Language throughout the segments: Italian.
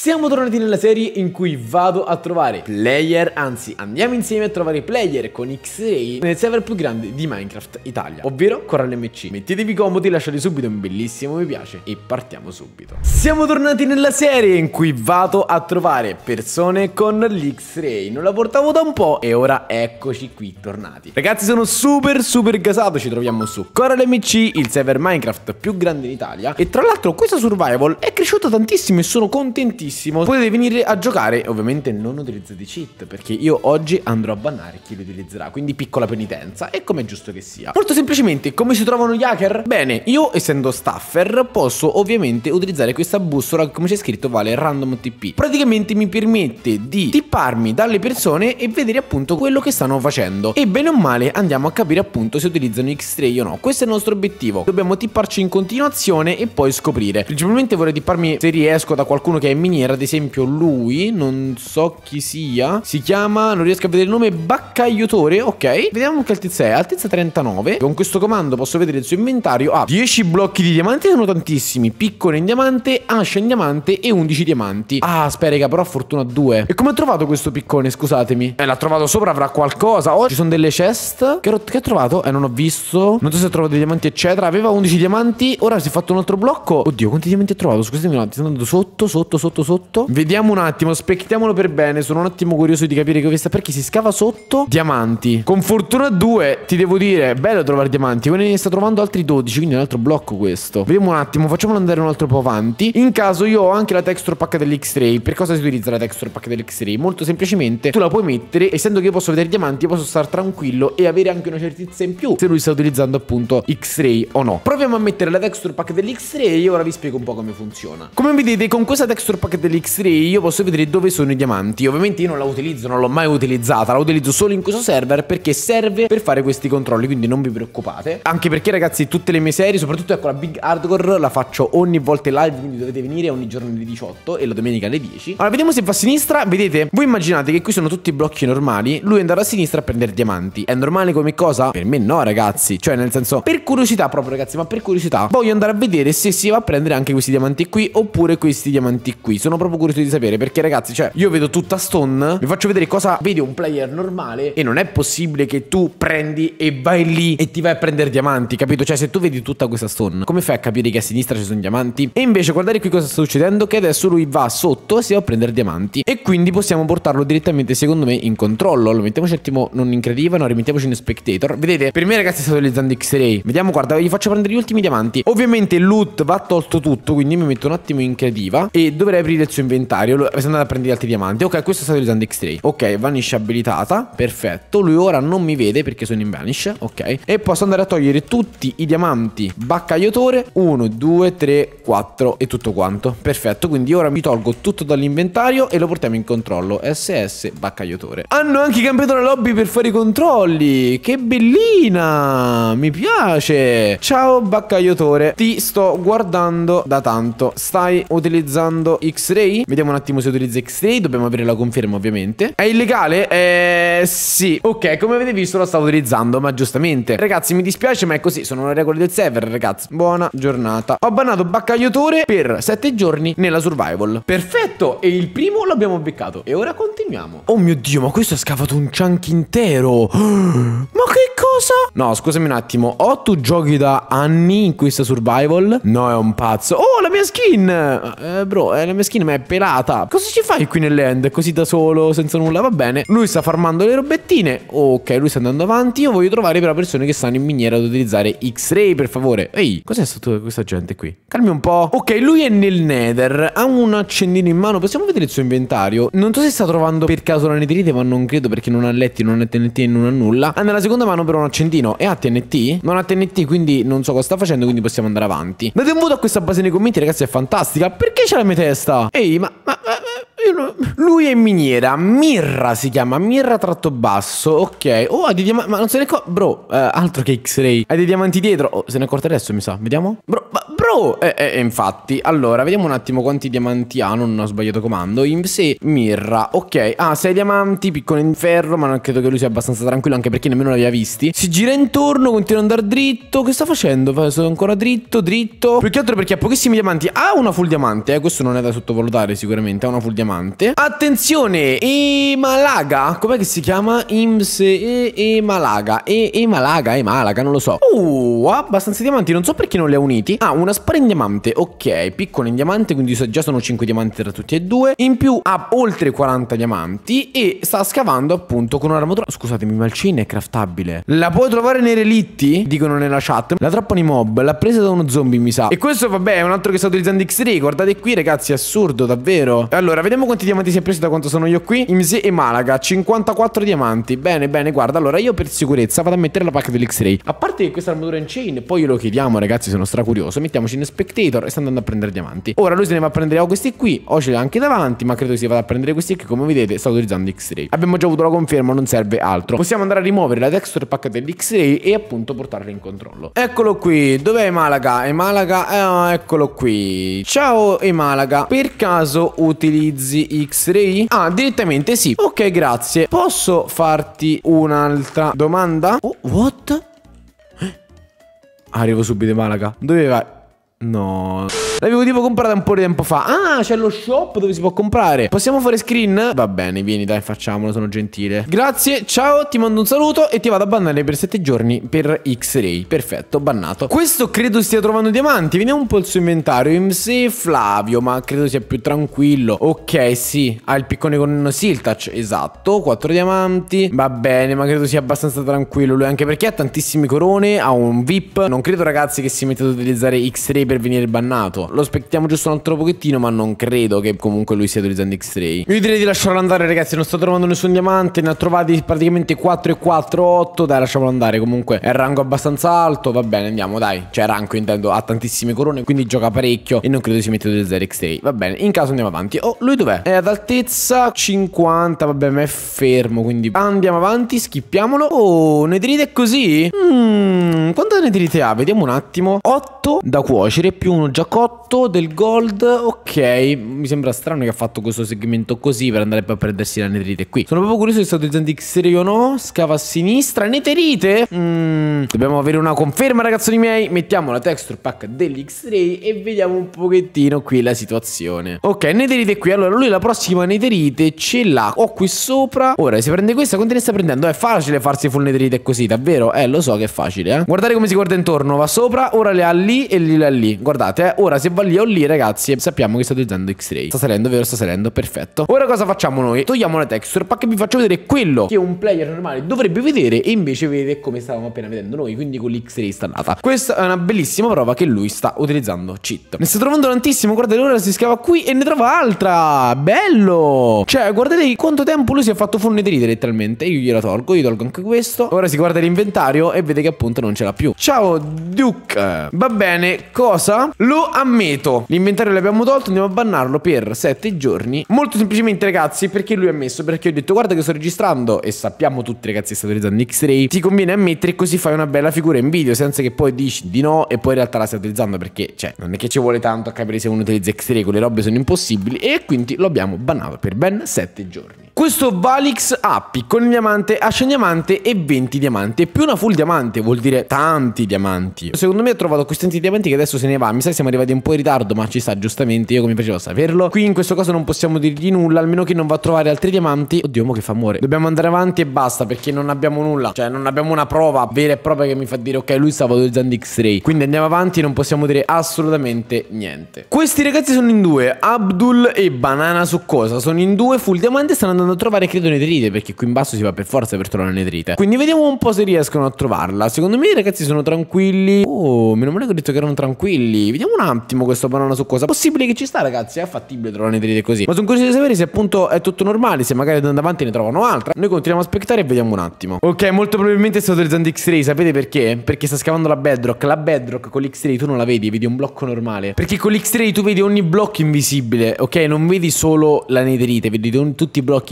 Siamo tornati nella serie in cui vado a trovare player, anzi andiamo insieme a trovare player con X-Ray nel server più grande di Minecraft Italia, ovvero Coral MC. Mettetevi comodi, lasciate subito un bellissimo mi piace e partiamo subito. Siamo tornati nella serie in cui vado a trovare persone con l'X-Ray. Non la portavo da un po' e ora eccoci qui tornati. Ragazzi, sono super gasato, ci troviamo su Coral MC, il server Minecraft più grande in Italia. E tra l'altro questo survival è cresciuto tantissimo e sono contentissimo. Potete venire a giocare, ovviamente non utilizzate cheat, perché io oggi andrò a bannare chi li utilizzerà, quindi piccola penitenza, e come è giusto che sia. Molto semplicemente, come si trovano gli hacker? Bene, io essendo staffer posso ovviamente utilizzare questa bussola che, come c'è scritto, vale random TP. Praticamente mi permette di tipparmi dalle persone e vedere appunto quello che stanno facendo, e bene o male andiamo a capire appunto se utilizzano X-Ray o no. Questo è il nostro obiettivo, dobbiamo tipparci in continuazione e poi scoprire. Principalmente vorrei tipparmi, se riesco, da qualcuno che è in miniera, ad esempio lui, non so chi sia, si chiama, non riesco a vedere il nome, Baccagliotore, ok. Vediamo che altezza è, altezza 39. Con questo comando posso vedere il suo inventario. Ha 10 blocchi di diamante, sono tantissimi, piccone in diamante, ascia in diamante e 11 diamanti. Ah, aspetta raga, però fortuna 2. E come ho trovato questo piccone, scusatemi? L'ha trovato sopra, avrà qualcosa. Oh, ci sono delle chest. Che ha trovato? Non ho visto. Non so se ha trovato dei diamanti eccetera. Aveva 11 diamanti, ora si è fatto un altro blocco. Oddio, quanti diamanti ha trovato? Scusatemi un attimo, sto andando sotto. Vediamo un attimo, specchiamolo per bene. Sono un attimo curioso di capire che sta, perché si scava sotto diamanti. Con fortuna 2 ti devo dire, bello trovare diamanti. Quindi ne sta trovando altri 12, quindi è un altro blocco questo. Vediamo un attimo, facciamolo andare un altro po' avanti. In caso io ho anche la texture pack dell'X-Ray. Per cosa si utilizza la texture pack dell'X-Ray? Molto semplicemente tu la puoi mettere, essendo che io posso vedere diamanti, io posso stare tranquillo e avere anche una certezza in più se lui sta utilizzando appunto X-Ray o no. Proviamo a mettere la texture pack dell'X-Ray e ora vi spiego un po' come funziona. Come vedete, con questa texture pack dell'X-Ray io posso vedere dove sono i diamanti. Ovviamente io non la utilizzo, non l'ho mai utilizzata, la utilizzo solo in questo server perché serve per fare questi controlli, quindi non vi preoccupate. Anche perché ragazzi, tutte le mie serie, soprattutto ecco la Big Hardcore, la faccio ogni volta in live, quindi dovete venire ogni giorno alle 18 e la domenica alle 10. Allora vediamo se va a sinistra. Vedete, voi immaginate che qui sono tutti blocchi normali, lui andrà a sinistra a prendere diamanti. È normale come cosa? Per me no ragazzi, cioè nel senso, per curiosità proprio ragazzi, ma per curiosità voglio andare a vedere se si va a prendere anche questi diamanti qui oppure questi diamanti qui. Sono proprio curioso di sapere, perché ragazzi, cioè io vedo tutta stone, vi faccio vedere cosa vede un player normale e non è possibile che tu prendi e vai lì e ti vai a prendere diamanti, capito? Cioè se tu vedi tutta questa stone, come fai a capire che a sinistra ci sono diamanti? E invece guardate qui cosa sta succedendo, che adesso lui va sotto e si va a prendere diamanti, e quindi possiamo portarlo direttamente secondo me in controllo. Lo mettiamoci un attimo non in creativa, no, rimettiamoci in spectator. Vedete, per me ragazzi sto utilizzando X-Ray. Vediamo, guarda, gli faccio prendere gli ultimi diamanti. Ovviamente il loot va tolto tutto, quindi mi metto un attimo in creativa e dovrei aprire il suo inventario. Lui è andato a prendere altri diamanti. Ok, questo sta utilizzando X-Ray. Ok, vanish abilitata, perfetto. Lui ora non mi vede perché sono in vanish. Ok, e posso andare a togliere tutti i diamanti Baccagliotore. 1, 2, 3, 4 e tutto quanto. Perfetto, quindi ora mi tolgo tutto dall'inventario e lo portiamo in controllo. SS Baccagliotore. Hanno anche cambiato la lobby per fare i controlli. Che bellina, mi piace. Ciao Baccagliotore, ti sto guardando da tanto. Stai utilizzando X-Ray? Vediamo un attimo se utilizza X-Ray. Dobbiamo avere la conferma ovviamente. È illegale? Sì. Ok, come avete visto lo stavo utilizzando, ma giustamente. Ragazzi, mi dispiace ma è così, sono le regole del server ragazzi. Buona giornata. Ho bannato Baccagliotore per 7 giorni nella survival. Perfetto, e il primo l'abbiamo beccato. E ora continuiamo. Oh mio Dio, ma questo ha scavato un chunk intero. Ma che cosa? No, scusami un attimo. O tu giochi da anni in questa survival? No, è un pazzo. Oh, la mia skin. Bro, la mia skin ma è pelata. Cosa ci fai qui nell'end? Così da solo, senza nulla, va bene. Lui sta farmando le robettine. Ok, lui sta andando avanti. Io voglio trovare però persone che stanno in miniera ad utilizzare X-Ray, per favore. Ehi, cos'è stato questa gente qui? Calmi un po'. Ok, lui è nel nether, ha un accendino in mano. Possiamo vedere il suo inventario. Non so se sta trovando per caso la netherite, ma non credo, perché non ha letti, non ha TNT e non ha nulla. Ha nella seconda mano però un accendino. E ha TNT? Non ha TNT, quindi non so cosa sta facendo, quindi possiamo andare avanti. Date un voto a questa base nei commenti ragazzi, è fantastica. Perché c'è la mia testa? Ehi, ma lui è in miniera. Mirra si chiama, Mirra tratto basso. Ok. Oh, ha dei diamanti, ma non se ne accorge. Bro, altro che X-Ray. Hai dei diamanti dietro. Oh, se ne è accorto adesso mi sa. Vediamo. Bro, eccolo! Infatti, allora, vediamo un attimo quanti diamanti ha. Non ho sbagliato comando. IMSE Mirra, ok. Ah, 6 diamanti, piccone in ferro, ma non credo che lui sia abbastanza tranquillo, anche perché nemmeno l'aveva visti. Si gira intorno, continua ad andare dritto. Che sta facendo? Sono ancora dritto, dritto. Più che altro perché ha pochissimi diamanti. Ha una full diamante, questo non è da sottovalutare sicuramente. Ha una full diamante. Attenzione, Emalaga. Com'è che si chiama? IMSE Emalaga. Emalaga, non lo so. Ha abbastanza diamanti, non so perché non li ha uniti. Ha una spada in diamante, ok, piccola in diamante, quindi già sono 5 diamanti tra tutti e due. In più ha oltre 40 diamanti e sta scavando appunto con un'armatura. Scusatemi, ma il chain è craftabile. La puoi trovare nei relitti? Dicono nella chat. La trappano i mob, l'ha presa da uno zombie, mi sa. E questo vabbè è un altro che sta utilizzando X-Ray. Guardate qui ragazzi, è assurdo davvero. Allora vediamo quanti diamanti si è preso da quanto sono io qui. IMSE e Malaga, 54 diamanti. Bene, bene, guarda, allora io per sicurezza vado a mettere la pacca dell'X-Ray. A parte che questa armatura è in chain, poi glielo chiediamo ragazzi, sono stracurioso. Mettiamoci in spectator e sta andando a prendere diamanti. Ora lui se ne va a prendere questi qui, o ce li ha anche davanti, ma credo si vada a prendere questi che come vedete sta utilizzando X-Ray. Abbiamo già avuto la conferma, non serve altro. Possiamo andare a rimuovere la texture pack dell'X-Ray e appunto portarla in controllo. Eccolo qui, dov'è Malaga? Emalaga, eccolo qui. Ciao Emalaga, per caso utilizzi X-Ray? Ah, direttamente sì. Ok, grazie. Posso farti un'altra domanda? Oh, what? Arrivo subito Malaga. Dove vai? No. L'avevo tipo comprata un po' di tempo fa. Ah, c'è lo shop dove si può comprare. Possiamo fare screen? Va bene, vieni dai, facciamolo, sono gentile. Grazie, ciao, ti mando un saluto e ti vado a bannare per 7 giorni per X-Ray. Perfetto, bannato. Questo credo stia trovando diamanti. Vediamo un po' il suo inventario. IMSE Flavio, ma credo sia più tranquillo. Ok, sì, ha il piccone con Siltouch, esatto, 4 diamanti. Va bene, ma credo sia abbastanza tranquillo lui, anche perché ha tantissimi corone, ha un VIP. Non credo ragazzi che si metta ad utilizzare X-Ray per venire bannato. Lo aspettiamo giusto un altro pochettino, ma non credo che comunque lui stia utilizzando X-Ray. Io direi di lasciarlo andare ragazzi, non sto trovando nessun diamante. Ne ha trovati praticamente 4 e 4, 8. Dai, lasciamolo andare, comunque è rango abbastanza alto. Va bene, andiamo, dai. Cioè rango intendo, ha tantissime corone, quindi gioca parecchio e non credo si metta ad utilizzare X-Ray. Va bene, in caso andiamo avanti. Oh, lui dov'è? È ad altezza 50, vabbè, ma è fermo, quindi andiamo avanti, skippiamolo. Oh, Netherite è così? Quanta Netherite ha? Vediamo un attimo. 8 da cuocere più uno già cotto del gold. Ok, mi sembra strano che ha fatto questo segmento così per andare poi a prendersi la Netherite qui. Sono proprio curioso se sta utilizzando X-Ray o no. Scava a sinistra. Netherite? Dobbiamo avere una conferma ragazzoni miei. Mettiamo la texture pack dell'X-Ray e vediamo un pochettino qui la situazione. Ok, Netherite qui. Allora lui la prossima Netherite ce l'ha. Ho qui sopra. Ora si prende questa. Quante ne sta prendendo? È facile farsi full Netherite così, davvero? Lo so che è facile, Guardate come si guarda intorno. Va sopra, ora le ha lì e lì le ha lì. Guardate, ora se va lì o lì ragazzi, sappiamo che sta utilizzando X-Ray. Sta salendo, vero? Sta salendo, perfetto. Ora cosa facciamo noi? Togliamo la texture pack e vi faccio vedere quello che un player normale dovrebbe vedere e invece vede come stavamo appena vedendo noi, quindi con l'X-Ray installata. Questa è una bellissima prova che lui sta utilizzando cheat. Ne sta trovando tantissimo, guardate, ora si scava qui e ne trova altra. Bello! Cioè, guardate quanto tempo lui si è fatto full Netherite letteralmente. Io gliela tolgo, io tolgo anche questo. Ora si guarda l'inventario e vede che appunto non ce l'ha più. Ciao Duke. Va bene, cosa? Lo ammetto. L'inventario l'abbiamo tolto, andiamo a bannarlo per 7 giorni. Molto semplicemente ragazzi, perché lui ha messo? Perché ho detto guarda che sto registrando e sappiamo tutti ragazzi che sta utilizzando X-Ray. Ti conviene ammettere così fai una bella figura in video, senza che poi dici di no e poi in realtà la stai utilizzando, perché cioè non è che ci vuole tanto a capire se uno utilizza X-Ray, quelle robe sono impossibili e quindi lo abbiamo bannato per ben 7 giorni. Questo Valix ha piccone diamante, ascia diamante e 20 diamanti. E più una full diamante vuol dire tanti diamanti. Secondo me ha trovato questi tanti diamanti che adesso se ne va. Mi sa che siamo arrivati un po' in ritardo, ma ci sta giustamente. Io come facevo a saperlo. Qui in questo caso non possiamo dirgli nulla, almeno che non va a trovare altri diamanti. Oddio, mo che fa amore. Dobbiamo andare avanti e basta, perché non abbiamo nulla. Cioè non abbiamo una prova vera e propria che mi fa dire ok, lui stava utilizzando X-Ray. Quindi andiamo avanti e non possiamo dire assolutamente niente. Questi ragazzi sono in due, Abdul e Banana Succosa. Sono in due full diamante e stanno andando a trovare credo Netherite, perché qui in basso si va per forza per trovare Netherite. Quindi vediamo un po' se riescono a trovarla. Secondo me i ragazzi sono tranquilli. Oh, meno male che ho detto che erano tranquilli. Vediamo un attimo questo Banana Succosa. Possibile che ci sta ragazzi, è fattibile trovare Netherite così. Ma sono curioso di sapere se appunto è tutto normale, se magari andando avanti ne trovano altra. Noi continuiamo a aspettare e vediamo un attimo. Ok, molto probabilmente sta utilizzando X-Ray. Sapete perché? Perché sta scavando la bedrock. La bedrock con l'X-Ray tu non la vedi, vedi un blocco normale. Perché con l'X-Ray tu vedi ogni blocco invisibile, ok? Non vedi solo la Netherite, vedi tutti i blocchi invisibili.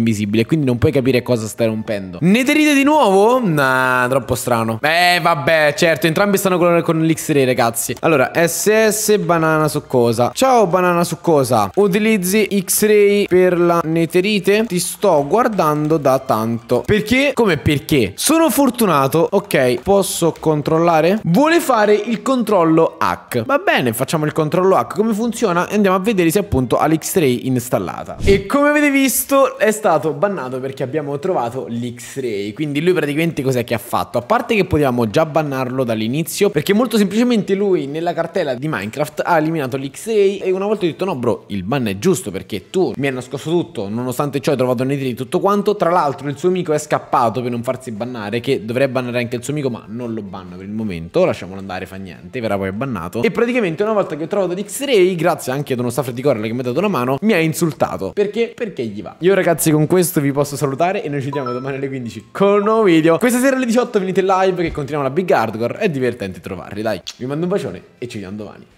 invisibile, quindi non puoi capire cosa stai rompendo. Netherite di nuovo? Nah, troppo strano. Vabbè, certo, entrambi stanno con l'X-Ray, ragazzi. Allora, SS banana succosa. Ciao banana succosa. Utilizzi X-Ray per la netherite? Ti sto guardando da tanto. Perché? Come perché? Sono fortunato. Ok, posso controllare? Vuole fare il controllo hack. Va bene, facciamo il controllo hack. Come funziona? Andiamo a vedere se appunto ha l'X-Ray installata. E come avete visto è stato bannato perché abbiamo trovato l'X-Ray. Quindi lui praticamente cos'è che ha fatto? A parte che potevamo già bannarlo dall'inizio, perché molto semplicemente lui nella cartella di Minecraft ha eliminato l'X-Ray. E una volta ho detto no bro, il ban è giusto perché tu mi hai nascosto tutto, nonostante ciò hai trovato netherite tutto quanto. Tra l'altro il suo amico è scappato per non farsi bannare, che dovrebbe bannare anche il suo amico, ma non lo banno per il momento, lasciamolo andare, fa niente, verrà poi bannato. E praticamente una volta che ho trovato l'X-Ray, grazie anche ad uno staff di Corel che mi ha dato una mano, mi ha insultato. Perché? Perché gli va. Io ragazzi con questo vi posso salutare e noi ci vediamo domani alle 15 con un nuovo video. Questa sera alle 18 venite live che continuiamo la Big Hardcore, è divertente trovarli, dai. Vi mando un bacione e ci vediamo domani.